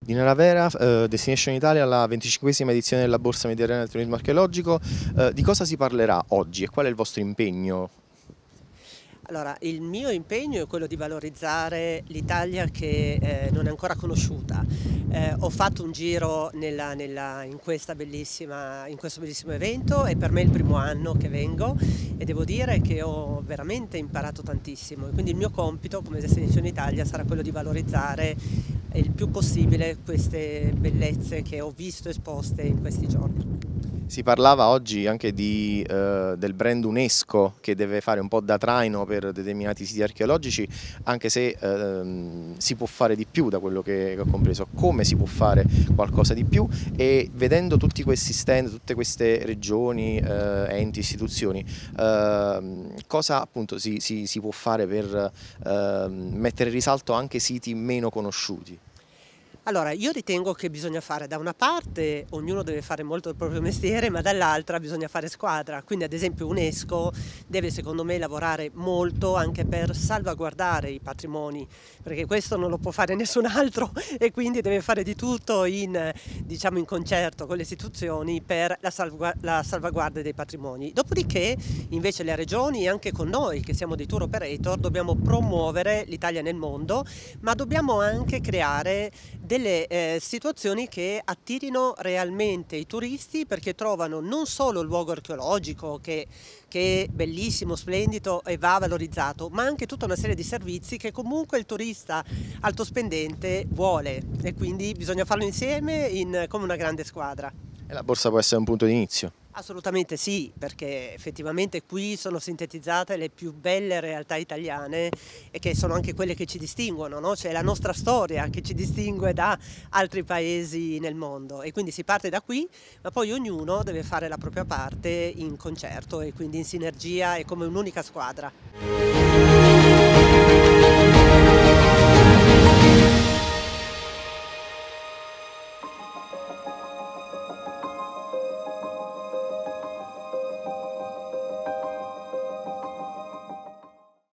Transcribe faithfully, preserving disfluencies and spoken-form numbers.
Dinara Vera, eh, Destination Italia, la venticinquesima edizione della Borsa Mediterranea del Turismo Archeologico. Eh, di cosa si parlerà oggi e qual è il vostro impegno? Allora, il mio impegno è quello di valorizzare l'Italia che eh, non è ancora conosciuta. Eh, ho fatto un giro nella, nella, in, questa bellissima, in questo bellissimo evento, è per me il primo anno che vengo e devo dire che ho veramente imparato tantissimo. E quindi il mio compito come Destination Italia sarà quello di valorizzare il più possibile queste bellezze che ho visto esposte in questi giorni. Si parlava oggi anche di, eh, del brand UNESCO che deve fare un po' da traino per determinati siti archeologici, anche se ehm, si può fare di più da quello che, che ho compreso. Come si può fare qualcosa di più? E vedendo tutti questi stand, tutte queste regioni, eh, enti, istituzioni, eh, cosa appunto si, si, si può fare per eh, mettere in risalto anche siti meno conosciuti? Allora, io ritengo che bisogna fare da una parte, ognuno deve fare molto il proprio mestiere, ma dall'altra bisogna fare squadra. Quindi ad esempio UNESCO deve secondo me lavorare molto anche per salvaguardare i patrimoni, perché questo non lo può fare nessun altro e quindi deve fare di tutto in, diciamo, in concerto con le istituzioni per la, salvgu- la salvaguardia dei patrimoni. Dopodiché invece le regioni e anche con noi che siamo dei tour operator dobbiamo promuovere l'Italia nel mondo, ma dobbiamo anche creare delle delle eh, situazioni che attirino realmente i turisti perché trovano non solo il luogo archeologico che, che è bellissimo, splendido e va valorizzato, ma anche tutta una serie di servizi che comunque il turista alto spendente vuole e quindi bisogna farlo insieme in, come una grande squadra. E la borsa può essere un punto di inizio. Assolutamente sì, perché effettivamente qui sono sintetizzate le più belle realtà italiane e che sono anche quelle che ci distinguono, no? C'è la nostra storia che ci distingue da altri paesi nel mondo e quindi si parte da qui, ma poi ognuno deve fare la propria parte in concerto e quindi in sinergia e come un'unica squadra.